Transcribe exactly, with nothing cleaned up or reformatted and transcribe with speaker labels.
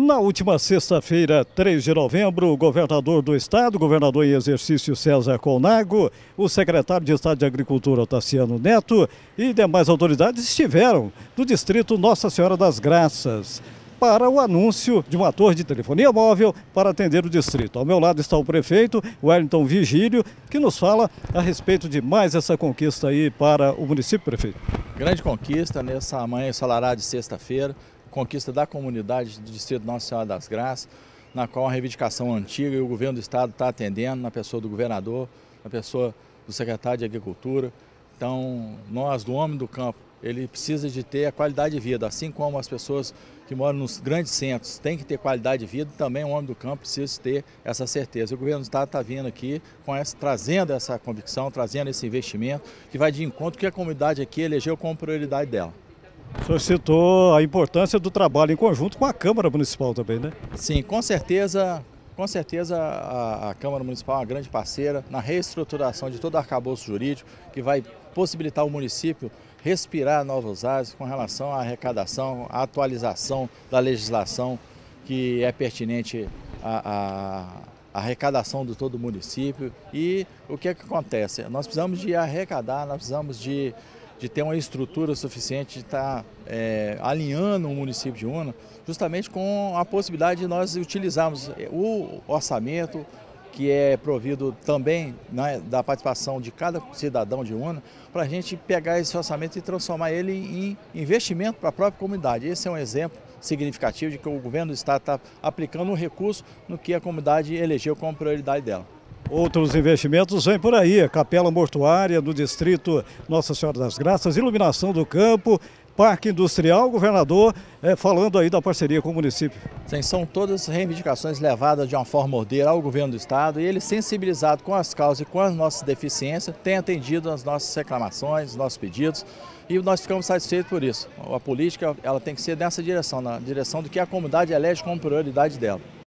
Speaker 1: Na última sexta-feira, três de novembro, o governador do estado, governador em exercício César Colnago, o secretário de Estado de Agricultura, Tassiano Neto, e demais autoridades estiveram no distrito Nossa Senhora das Graças para o anúncio de uma torre de telefonia móvel para atender o distrito. Ao meu lado está o prefeito, Wellington Vigílio, que nos fala a respeito de mais essa conquista aí para o município, prefeito.
Speaker 2: Grande conquista nessa manhã ensolarada de sexta-feira, conquista da comunidade do distrito Nossa Senhora das Graças, na qual a reivindicação antiga e o governo do estado está atendendo, na pessoa do governador, na pessoa do secretário de Agricultura. Então, nós do homem do campo, ele precisa de ter a qualidade de vida, assim como as pessoas que moram nos grandes centros têm que ter qualidade de vida, também o homem do campo precisa ter essa certeza. O governo do estado está vindo aqui com essa, trazendo essa convicção, trazendo esse investimento, que vai de encontro que a comunidade aqui elegeu como prioridade dela.
Speaker 1: O senhor citou a importância do trabalho em conjunto com a Câmara Municipal também, né?
Speaker 2: Sim, com certeza, com certeza a, a Câmara Municipal é uma grande parceira na reestruturação de todo o arcabouço jurídico, que vai possibilitar o município respirar novos ares com relação à arrecadação, à atualização da legislação que é pertinente à, à arrecadação de todo o município. E o que é que acontece? Nós precisamos de arrecadar, nós precisamos de de ter uma estrutura suficiente, de estar é, alinhando o município de Una, justamente com a possibilidade de nós utilizarmos o orçamento, que é provido também, né, da participação de cada cidadão de Una, para a gente pegar esse orçamento e transformar ele em investimento para a própria comunidade. Esse é um exemplo significativo de que o governo do estado está aplicando um recurso no que a comunidade elegeu como prioridade dela.
Speaker 1: Outros investimentos vêm por aí, a capela mortuária do distrito Nossa Senhora das Graças, iluminação do campo, parque industrial, governador, é, falando aí da parceria com o município.
Speaker 2: Sim, são todas reivindicações levadas de uma forma ordeira ao governo do estado e ele, sensibilizado com as causas e com as nossas deficiências, tem atendido as nossas reclamações, nossos pedidos e nós ficamos satisfeitos por isso. A política ela tem que ser nessa direção, na direção do que a comunidade elege como prioridade dela.